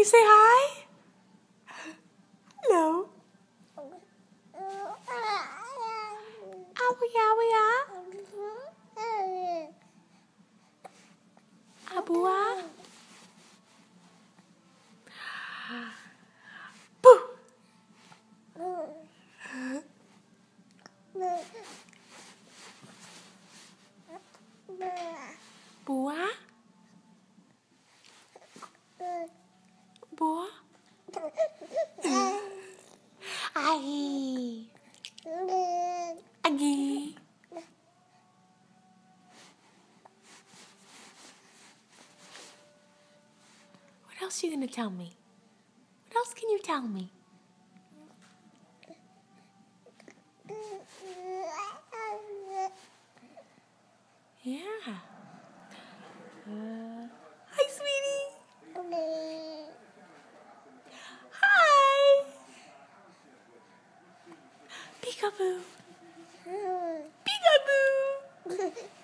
you say hi? Hello. Abuya, abuya. Abua. Boo. Bua. Bua. Ai. Agi. What else are you gonna tell me? What else can you tell me? Yeah. Hi, sweetie. Hi. Peekaboo. Peekaboo.